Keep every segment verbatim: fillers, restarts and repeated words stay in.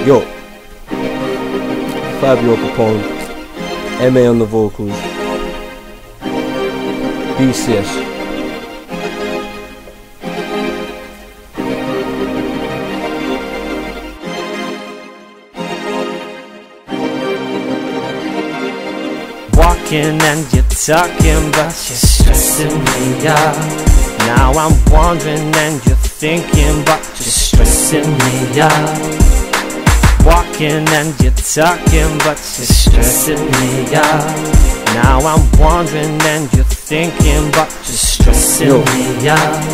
Yo, Fabio Capone, M A on the vocals, B C S. Walking and you're talking, but you're stressing me out. Now I'm wondering and you're thinking, but you're stressing me out. Walking and you're talking, but you're stressing me out. Now I'm wondering and you're thinking, but you're stressing Yo. me out.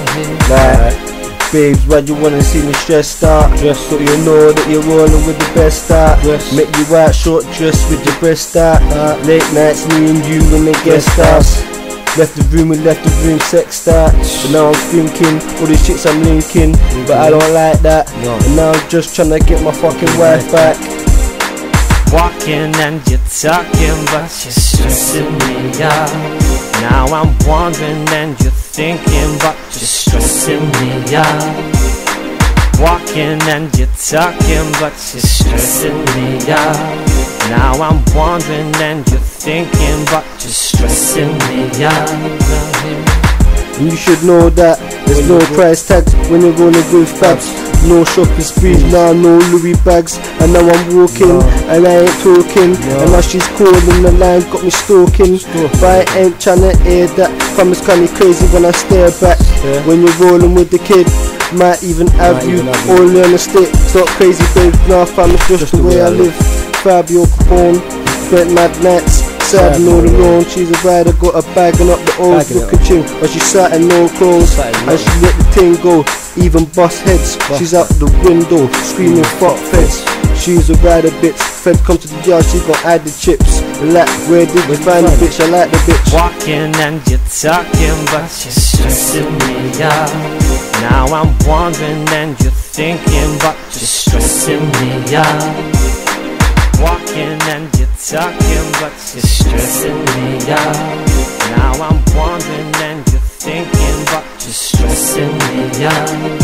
Like, babes, why you wanna see me stressed out? Just so you know that you're rolling with the best out. Yes. Make you white short dress with your breast out. Uh, late nights, me and you in the guest house. Left the room, we left the room sexed out. But now I'm thinking, all these chicks I'm linking, but I don't like that. No. And now I'm just trying to get my fucking wife back. Walking and you're talking, but you're stressing me out. Now I'm wondering and you're thinking, but you're stressing me out. Walking and you're talking, but you're stressing me out. Now I'm wondering and you're thinking, but you're stressing me out. And you should know that there's no price tags when you're rolling with fabs. No shopping sprees, now no Louis bags. And now I'm walking, and I ain't talking. And now she's calling, the line got me stalking. But I ain't tryna hear that. Fam, it's kinda crazy when I stare back. When you're rolling with the kid, might even have you all on the stick. It's not crazy, babe, nah fam, it's just the way I live. Fabio Capone, spent mad nights, sad and all alone. She's a rider, got a bagging up the old looking chin, but she sat in no clothes, and she let the thing go, even bust heads. She's out the window, screaming fuck feds. She's a rider bitch, fed come to the yard, she gon' add the chips. Like, where did you find the bitch? I like the bitch. Walking and you're talking, but you're stressing me out. Now I'm wondering and you're thinking, but you're stressing me out. Walking and you're talking, but you're stressing me out. Now I'm wondering and you're thinking, but you're stressing me out.